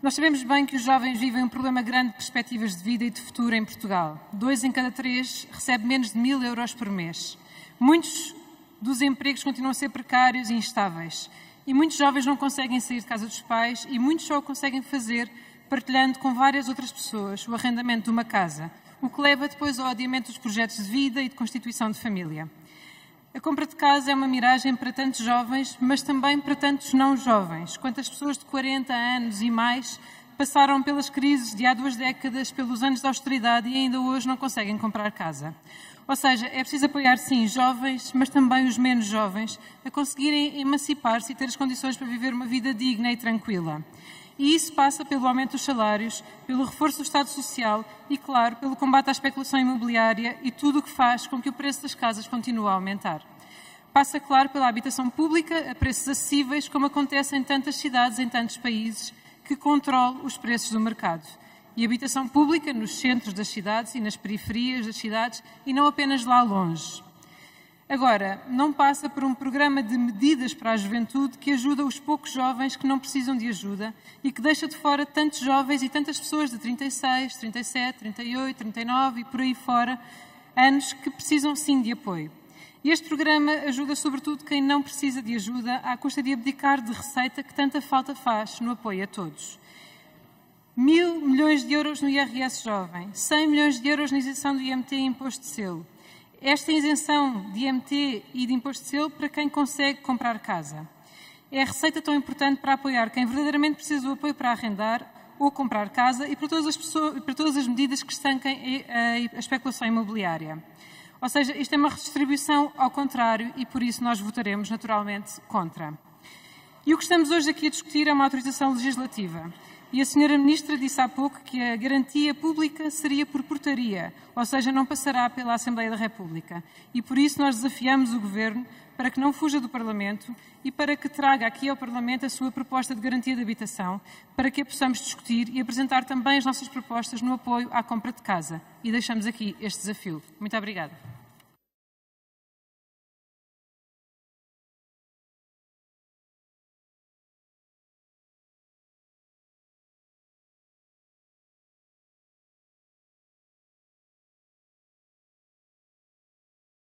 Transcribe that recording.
Nós sabemos bem que os jovens vivem um problema grande de perspectivas de vida e de futuro em Portugal. 2 em cada 3 recebe menos de 1.000 euros por mês. Muitos dos empregos continuam a ser precários e instáveis. E muitos jovens não conseguem sair de casa dos pais e muitos só o conseguem fazer partilhando com várias outras pessoas o arrendamento de uma casa, o que leva depois ao adiamento dos projetos de vida e de constituição de família. A compra de casa é uma miragem para tantos jovens, mas também para tantos não jovens. Quantas pessoas de 40 anos e mais passaram pelas crises de há 2 décadas, pelos anos de austeridade e ainda hoje não conseguem comprar casa. Ou seja, é preciso apoiar, sim, jovens, mas também os menos jovens, a conseguirem emancipar-se e ter as condições para viver uma vida digna e tranquila. E isso passa pelo aumento dos salários, pelo reforço do Estado Social e, claro, pelo combate à especulação imobiliária e tudo o que faz com que o preço das casas continue a aumentar. Passa, claro, pela habitação pública a preços acessíveis, como acontece em tantas cidades, em tantos países, que controle os preços do mercado. E habitação pública nos centros das cidades e nas periferias das cidades e não apenas lá longe. Agora, não passa por um programa de medidas para a juventude que ajuda os poucos jovens que não precisam de ajuda e que deixa de fora tantos jovens e tantas pessoas de 36, 37, 38, 39 e por aí fora anos que precisam sim de apoio. E este programa ajuda sobretudo quem não precisa de ajuda à custa de abdicar de receita que tanta falta faz no apoio a todos. 1.000 milhões de euros no IRS jovem, 100 milhões de euros na isenção do IMT e imposto de selo. Esta isenção de IMT e de imposto de selo para quem consegue comprar casa. É a receita tão importante para apoiar quem verdadeiramente precisa do apoio para arrendar ou comprar casa e para todas as medidas que estanquem a especulação imobiliária. Ou seja, isto é uma redistribuição ao contrário e por isso nós votaremos naturalmente contra. E o que estamos hoje aqui a discutir é uma autorização legislativa. E a Sra. Ministra disse há pouco que a garantia pública seria por portaria, ou seja, não passará pela Assembleia da República. E por isso nós desafiamos o Governo para que não fuja do Parlamento e para que traga aqui ao Parlamento a sua proposta de garantia de habitação, para que a possamos discutir e apresentar também as nossas propostas no apoio à compra de casa. E deixamos aqui este desafio. Muito obrigada.